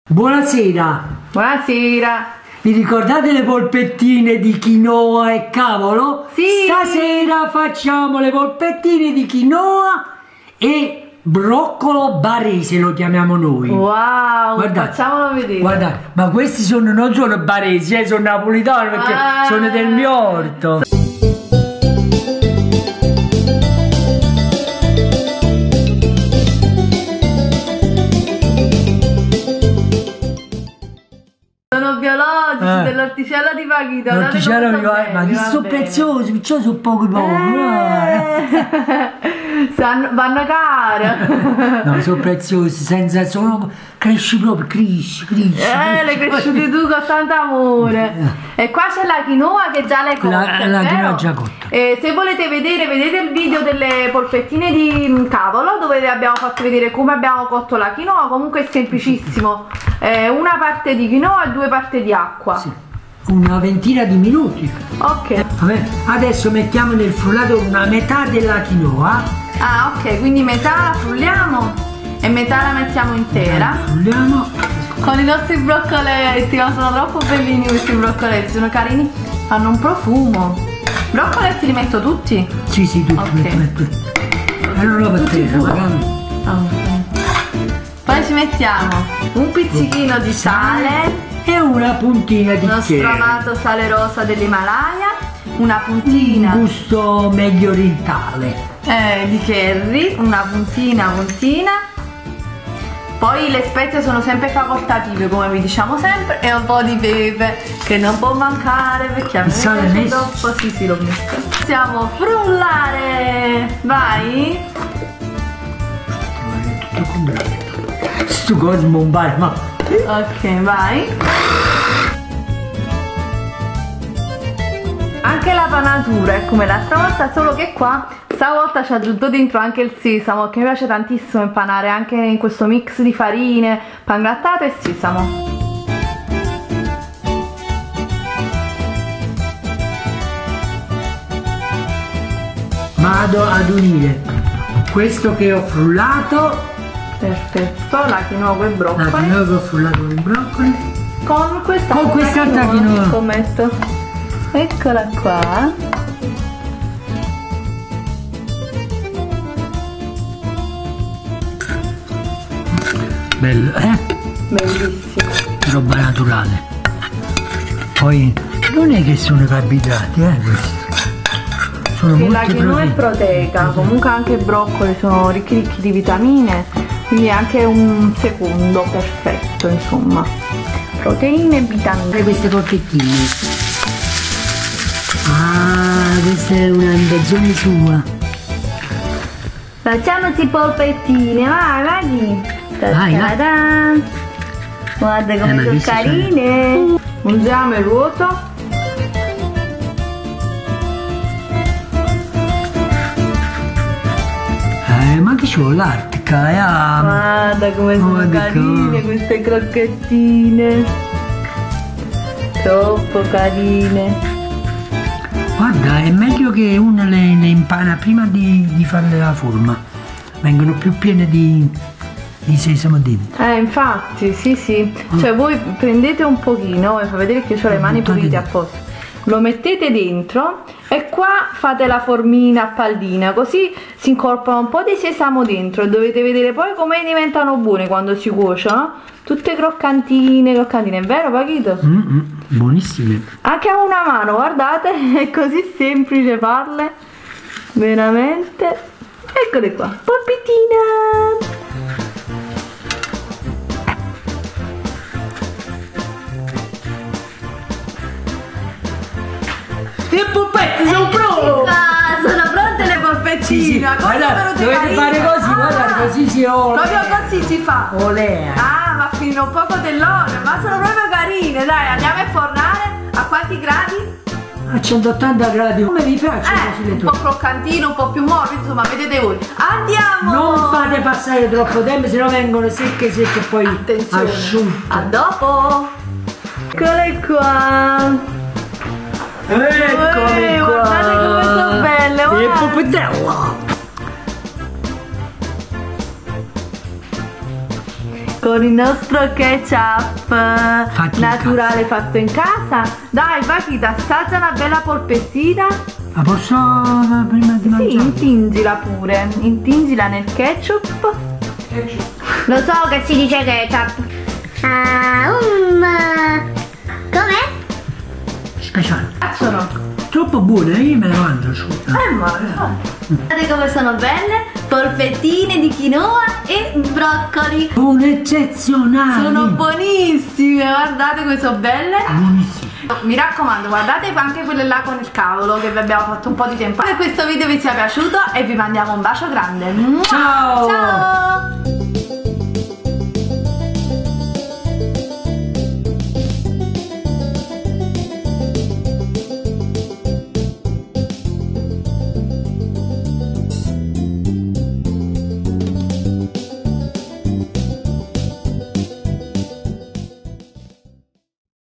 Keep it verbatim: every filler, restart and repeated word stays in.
Buonasera. Buonasera. Vi ricordate le polpettine di quinoa e cavolo? Sì. Stasera facciamo le polpettine di quinoa e broccolo barese, lo chiamiamo noi. Wow, guardate, facciamolo vedere. Guardate, ma questi sono, non sono baresi, eh, sono napolitani perché ah. sono del mio orto. Sono biologici, eh. dell'orticello di Paghito. L'orticello di Paghito, ma che sono preziosi, perciò sono pochi pochi. Eh. Sanno, vanno caro. No, sono preziosi, senza solo cresci proprio, cresci, cresci. Eh, le cresciuti tu con tanto amore. E qua c'è la quinoa che già l'hai cotta. La, la quinoa già cotta. E se volete vedere, vedete il video delle polpettine di cavolo dove vi abbiamo fatto vedere come abbiamo cotto la quinoa. Comunque è semplicissimo. Eh, una parte di quinoa e due parti di acqua. Sì. Una ventina di minuti. Ok. Vabbè, adesso mettiamo nel frullato una metà della quinoa. Ah, ok, quindi metà la frulliamo e metà la mettiamo intera. Frulliamo con i nostri broccoletti, ma sono troppo bellini questi broccoletti, sono carini, hanno un profumo. Broccoletti li metto tutti? Sì, sì, tutti. Okay. Metto, metto. E non lo mettete, magari. Okay. Poi ci mettiamo un pizzichino di sale e una puntina di uno curry. sframato sale rosa dell'Himalaya, una puntina un gusto medio orientale eh, di curry, una puntina puntina. Poi le spezie sono sempre facoltative, come vi diciamo sempre, e un po' di pepe che non può mancare perché a me sale piace messo? troppo. Sì, sì, l'ho messo. Possiamo frullare. Vai. Tutto comprato. Sto cosmo un bar, ma ok, vai. Anche la panatura è come l'altra volta, solo che qua stavolta ci ho aggiunto dentro anche il sesamo, che mi piace tantissimo impanare anche in questo mix di farine, pangrattato e sesamo. vado ad unire questo che ho frullato. Perfetto, la quinoa con i broccoli. La quinoa che ho frullato con i broccoli. Con questa con quest'altra quinoa. Scommetto. Eccola qua. Bello, eh? Bellissimo. Roba naturale. Poi non è che sono carboidrati, eh, questi. Sono sì, molto la quinoa è proteica, comunque anche i broccoli sono ricchi ricchi di vitamine, quindi è anche un secondo perfetto, insomma. Proteine e vitamine. Queste polpettine. Ah, questa è una invenzione sua. Facciamoci polpettine, vai, vai. Vai, vai. Guarda come eh, sono carine. Sono... Ungiamo il ruoto. Eh, ma che ci vuole l'artica, eh? Guarda come sono oh, carine queste crocchettine. Troppo carine. Guarda, è meglio che uno le, le impana prima di, di farle la forma. Vengono più piene di, di sesamo dentro. Eh, infatti, sì, sì. Cioè, voi prendete un pochino, vi fa vedere che ho le mani pulite apposta. Lo mettete dentro e qua fate la formina a pallina, così si incorpora un po' di sesamo dentro e dovete vedere poi come diventano buone quando si cuociono. Tutte croccantine, croccantine, è vero Paghito? Mm -mm, buonissime. Anche a una mano, guardate, è così semplice farle, veramente. Eccole qua, polpettina! Le polpette sono pronte! Sono pronte le polpettine! Sì, sì. Guarda, dovete fare così, ah, guarda, così si olea. Proprio così si fa! Olea! Ah, ma fino un poco dell'olio, ma sono proprio carine, dai, andiamo a fornare a quanti gradi? A centottanta gradi, come vi piace eh, così le un po' croccantino, un po' più morbido, insomma, vedete voi. Andiamo! Non fate passare troppo tempo, se no vengono secche secche e poi attenzione. Asciutte. A dopo! Eccole qua! Eccomi eh, qua! Guardate come sono belle! E popetella! con il nostro ketchup Fatto in naturale fatto in casa. Dai, Paquita, assaggia una bella polpettina. Ma posso prima di Sì, mangiare? intingila pure, intingila nel ketchup. Lo so che si dice ketchup. Ah, um, com'è? Speciale. Piacciono? Troppo buone, io me le mangio su. Eh, ma guardate come sono belle, polpettine di quinoa e broccoli. Buone eccezionali. Sono buonissime, guardate come sono belle. Buonissime. Mi raccomando, guardate anche quelle là con il cavolo che vi abbiamo fatto un po' di tempo. Spero che questo video vi sia piaciuto e vi mandiamo un bacio grande. Ciao. Ciao.